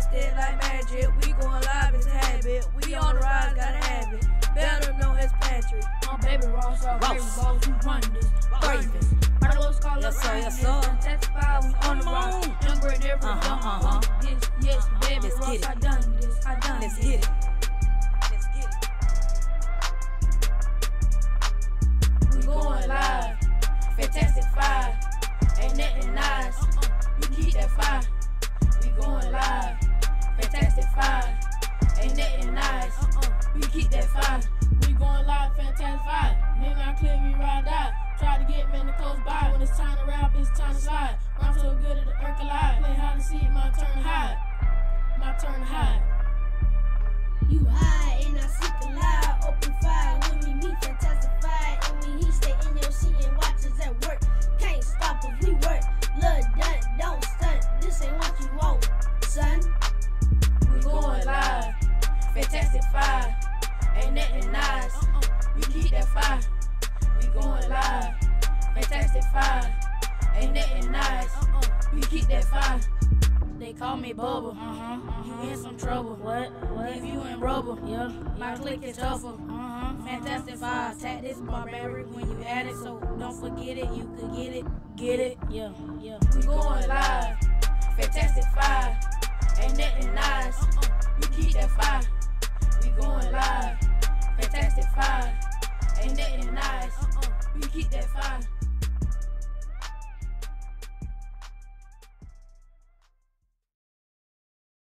Fantastic like magic, we going live as habit. We on the rise, gotta have it. Better know his pantry. I'm baby Ross, baby balls, who run this? Bravest. Carlos call Yes, up sir, yes, sir. Testify, we on the rise. Younger and different, this, yes, baby Let's Ross, get it. I done this, I done Let's this. get it. Let's get it. We going live. Fantastic 5. Ain't nothing nice. We keep that 5. We going live. Fantastic 5. Ain't nothing nice. We keep that 5. We going live, Fantastic 5. Maybe I clear, we ride out. Try to get men to close by. When it's time to rap, it's time to slide. I'm so good at the earth collide. Play hide and seek, my turn to hide. My turn to hide. You hide and I seek a lie. Open fire when we meet, Fantastic 5. And when he stay in your seat and watch us at work. Can't stop us, we work. Love done, don't stunt. This ain't what you want, son. We going live. Fantastic 5. Ain't nothing nice. We keep that 5. We going live. Fantastic 5. Ain't nothing nice. We keep that 5. They call me Bubba. You in some trouble. What? If you in rubber. Yeah. My clique is tougher. Fantastic 5. Tap this barbaric when you add it. So don't forget it. You could get it. Get it? Yeah. We going live. Fantastic 5. Ain't nothing nice. We keep that 5.